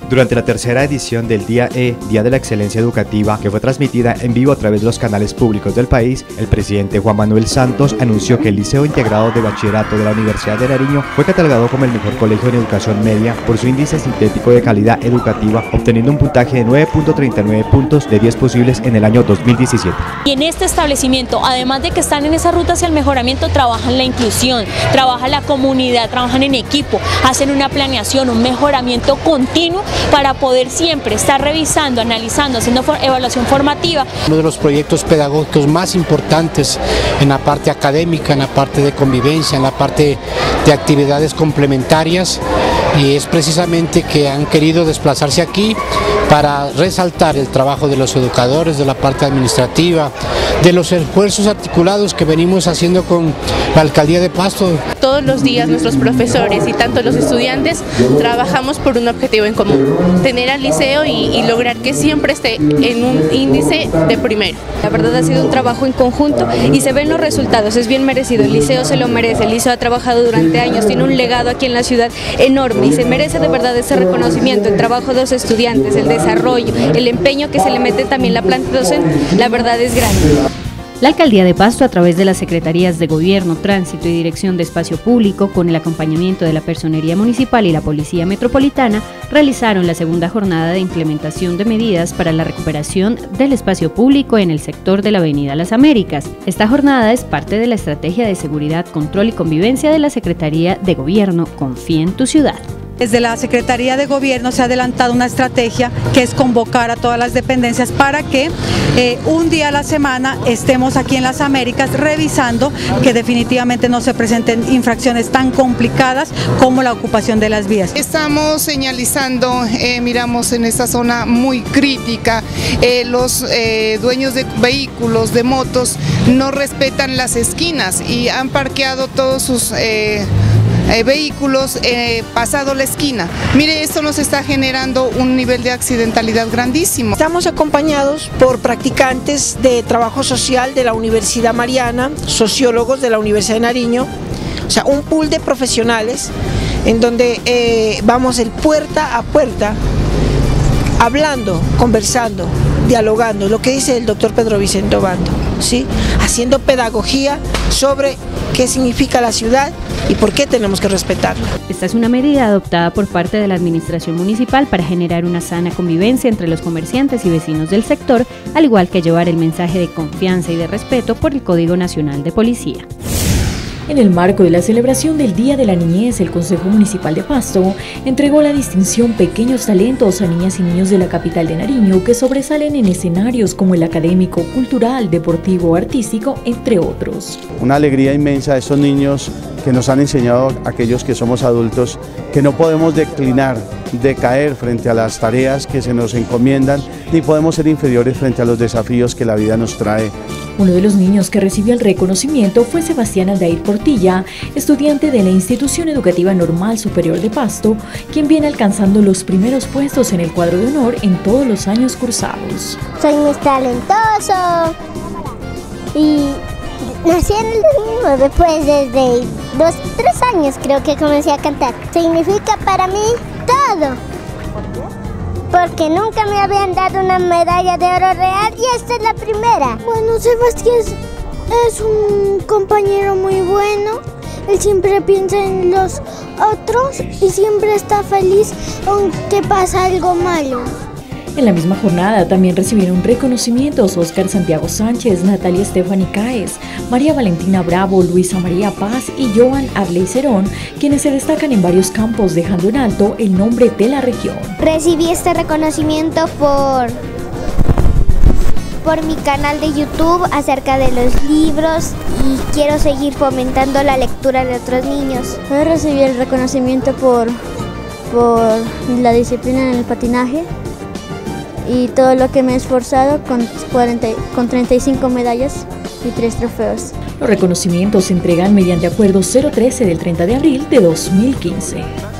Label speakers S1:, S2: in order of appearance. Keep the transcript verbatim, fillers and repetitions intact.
S1: Durante la tercera edición del Día E, Día de la Excelencia Educativa, que fue transmitida en vivo a través de los canales públicos del país, el presidente Juan Manuel Santos anunció que el Liceo Integrado de Bachillerato de la Universidad de Nariño fue catalogado como el mejor colegio en educación media por su índice sintético de calidad educativa, obteniendo un puntaje de nueve punto treinta y nueve puntos de diez posibles en el año dos mil diecisiete.
S2: Y en este establecimiento, además de que están en esa ruta hacia el mejoramiento, trabajan la inclusión, trabaja la comunidad, trabajan en equipo, hacen una planeación, un mejoramiento continuo para poder siempre estar revisando, analizando, haciendo for- evaluación formativa.
S3: Uno de los proyectos pedagógicos más importantes en la parte académica, en la parte de convivencia, en la parte de actividades complementarias, y es precisamente que han querido desplazarse aquí para resaltar el trabajo de los educadores, de la parte administrativa, de los esfuerzos articulados que venimos haciendo con la Alcaldía de Pasto.
S4: Todos los días nuestros profesores y tanto los estudiantes trabajamos por un objetivo en común, tener al liceo y, y lograr que siempre esté en un índice de primero.
S5: La verdad ha sido un trabajo en conjunto y se ven los resultados, es bien merecido, el liceo se lo merece, el liceo ha trabajado durante años, tiene un legado aquí en la ciudad enorme y se merece de verdad ese reconocimiento, el trabajo de los estudiantes, el desarrollo, el empeño que se le mete también la planta docente, la verdad es grande.
S6: La Alcaldía de Pasto, a través de las Secretarías de Gobierno, Tránsito y Dirección de Espacio Público, con el acompañamiento de la Personería Municipal y la Policía Metropolitana, realizaron la segunda jornada de implementación de medidas para la recuperación del espacio público en el sector de la Avenida Las Américas. Esta jornada es parte de la Estrategia de Seguridad, Control y Convivencia de la Secretaría de Gobierno Confía en tu Ciudad.
S7: Desde la Secretaría de Gobierno se ha adelantado una estrategia que es convocar a todas las dependencias para que eh, un día a la semana estemos aquí en Las Américas revisando que definitivamente no se presenten infracciones tan complicadas como la ocupación de las vías.
S8: Estamos señalizando, eh, miramos en esta zona muy crítica, eh, los eh, dueños de vehículos, de motos, no respetan las esquinas y han parqueado todos sus Eh, Eh, vehículos eh, pasado la esquina. Mire, esto nos está generando un nivel de accidentalidad grandísimo.
S9: Estamos acompañados por practicantes de trabajo social de la Universidad Mariana, sociólogos de la Universidad de Nariño, o sea, un pool de profesionales en donde eh, vamos el puerta a puerta, hablando, conversando, dialogando, lo que dice el doctor Pedro Vicente Obando, ¿sí? Haciendo pedagogía sobre qué significa la ciudad y por qué tenemos que respetarla.
S6: Esta es una medida adoptada por parte de la Administración Municipal para generar una sana convivencia entre los comerciantes y vecinos del sector, al igual que llevar el mensaje de confianza y de respeto por el Código Nacional de Policía.
S10: En el marco de la celebración del Día de la Niñez, el Consejo Municipal de Pasto entregó la distinción Pequeños Talentos a niñas y niños de la capital de Nariño que sobresalen en escenarios como el académico, cultural, deportivo o artístico, entre otros.
S11: Una alegría inmensa a estos niños que nos han enseñado a aquellos que somos adultos que no podemos declinar, decaer frente a las tareas que se nos encomiendan, ni podemos ser inferiores frente a los desafíos que la vida nos trae.
S10: Uno de los niños que recibió el reconocimiento fue Sebastián Aldair Portilla, estudiante de la Institución Educativa Normal Superior de Pasto, quien viene alcanzando los primeros puestos en el cuadro de honor en todos los años cursados.
S12: Soy muy talentoso y nací en el dos mil nueve, pues desde dos, tres años creo que comencé a cantar. Significa para mí todo, porque nunca me habían dado una medalla de oro real y esta es la primera.
S13: Bueno, Sebastián es, es un compañero muy bueno, él siempre piensa en los otros y siempre está feliz aunque pasa algo malo.
S10: En la misma jornada también recibieron reconocimientos Óscar Santiago Sánchez, Natalia Stephanie Cáez, María Valentina Bravo, Luisa María Paz y Joan Arley Cerón, quienes se destacan en varios campos, dejando en alto el nombre de la región.
S12: Recibí este reconocimiento por, por mi canal de YouTube acerca de los libros y quiero seguir fomentando la lectura de otros niños.
S13: Yo recibí el reconocimiento por, por la disciplina en el patinaje y todo lo que me he esforzado con, cuarenta, con treinta y cinco medallas y tres trofeos.
S10: Los reconocimientos se entregan mediante Acuerdo cero trece del treinta de abril de dos mil quince.